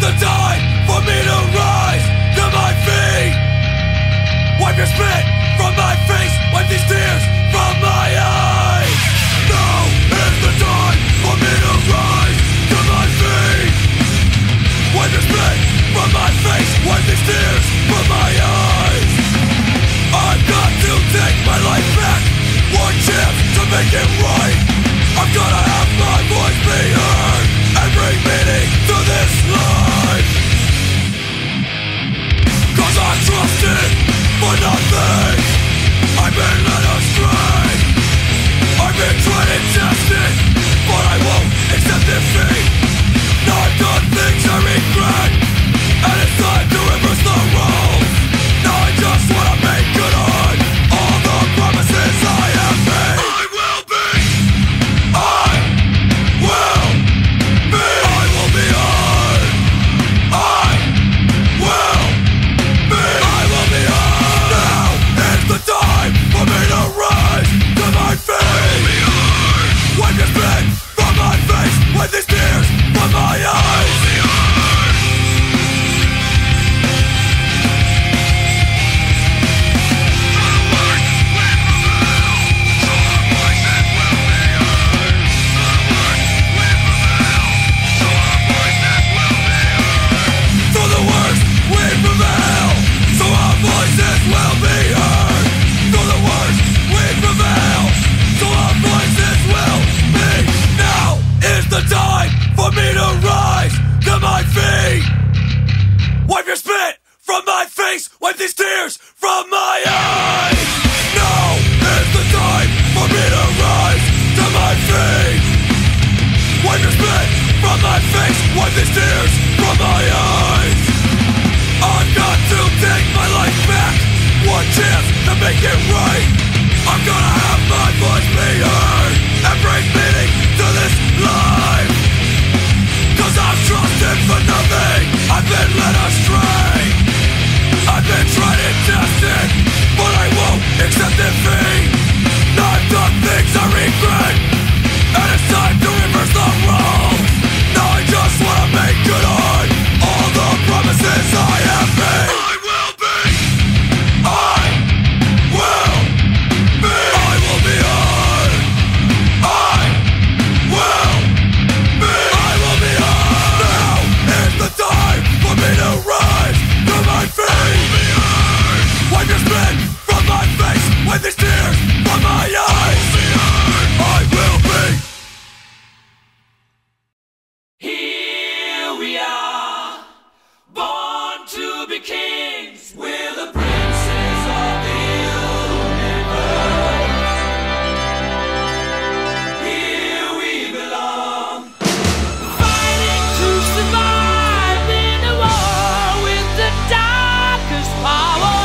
the time for me to rise to my feet. Wipe your spit from my face, wipe these tears from my eyes. Now is the time for me to rise to my feet. Wipe your spit from my face, wipe these tears from my eyes. I've got to take my life back, one chance to make it right. I've gotta have my voice be heard and bring meaning to this life. Cause I trusted for nothing, I've been led astray. I've been tried and tested, but I won't accept defeat. Now I've done things I regret, and it's time to reverse the roles. Now I just wanna make good on all the promises I have made. I will be, I will be, I will be heard. I will be, I will be heard. Now is the time for me to rise to my feet. I will be heard. Wipe your spit from my face, wipe these tears from my eyes. I will be heard. Wipe your spit from my face, wipe these tears from my eyes. Now is the time for me to rise to my feet. Wipe your spit from my face, wipe these tears from my eyes. I've got to take my life back, one chance to make it right. I'm gonna have my voice be heard and bring meaning to this life. Cause I've trusted for nothing, I've been led astray. I've been tried and tested, but I won't accept defeat. Now I've done things I regret, and it's time to reverse the roles. Now I just wanna make good on all the promises I have made. I will be, I will be, I will be heard. I will be, I will be heard. Now is the time for me to rise to my feet. I will be heard. Wipe your spit from my face, wipe these tears from my eyes. I will be heard. I will be. Here we are, born to be kings. We're the princes of the universe. Here we belong, fighting to survive in a war with the darkest power.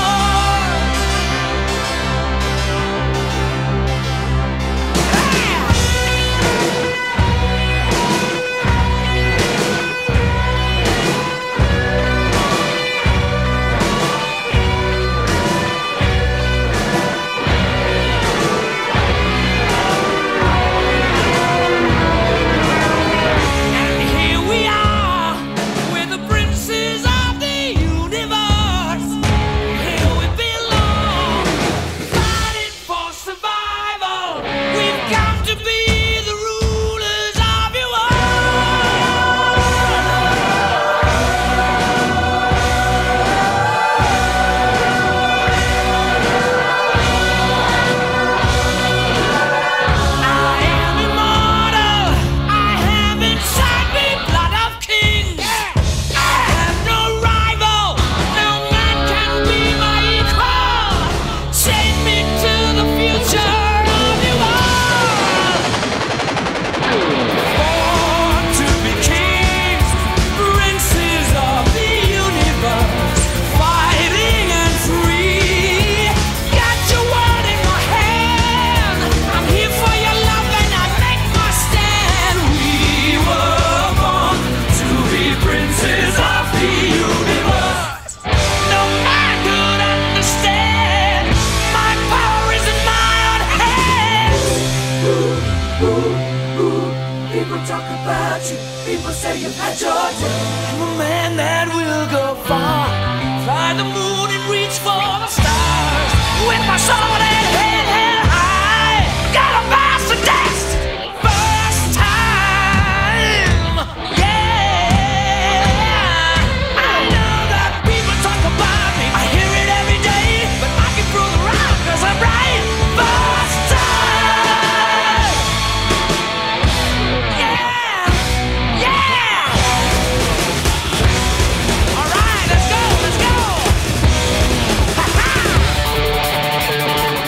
at your door. I'm a man that will go far, fly the moon and reach for the stars. With my sword and head held high, got a master test. First time, yeah. I know that people talk about me, I hear it every day, but I can prove it wrong 'cause I'm right. First time, yeah, yeah. All right, let's go, let's go. Ha-ha.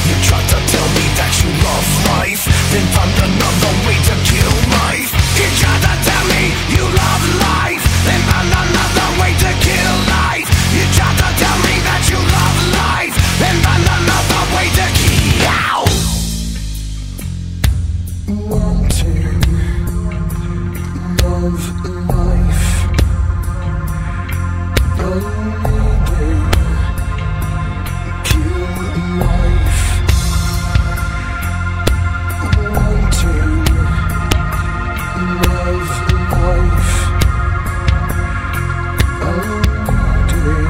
You tried to tell me that you love life, then found another way to kill life. You tried to tell me you love life, then found another way to kill life. You tried to tell me that you love life, then found another way to kill. Wanting love life, only kill life. Wanting love life, only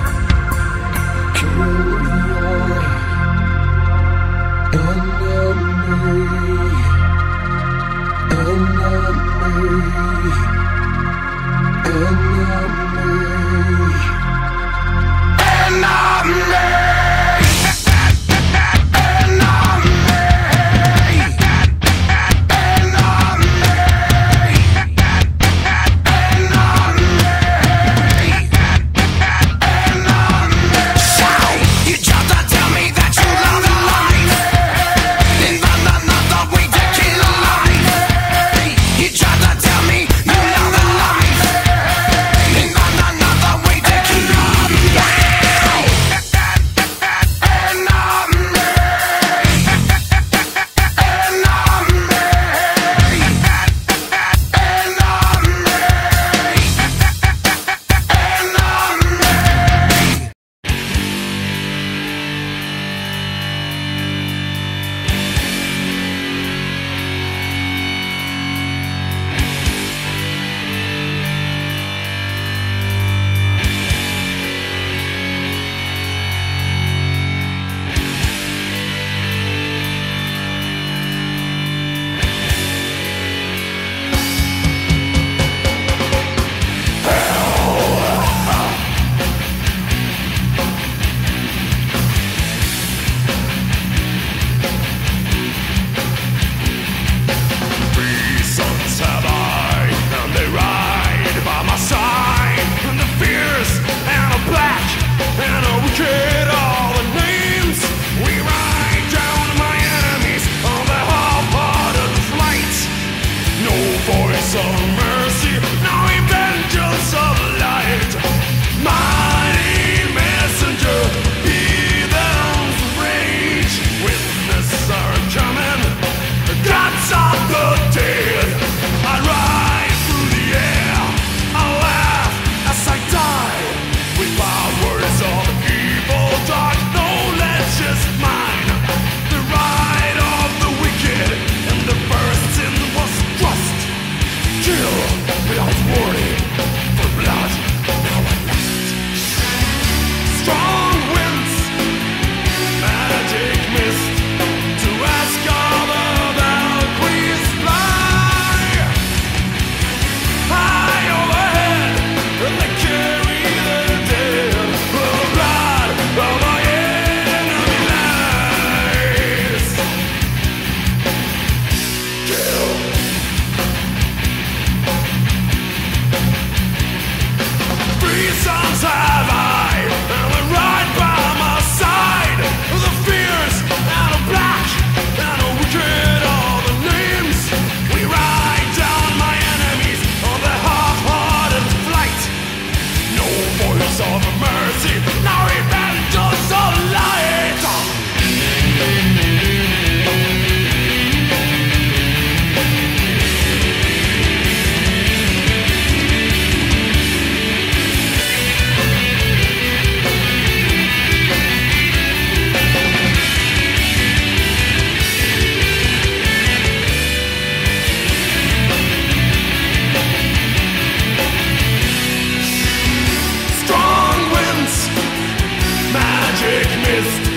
kill your Magic mist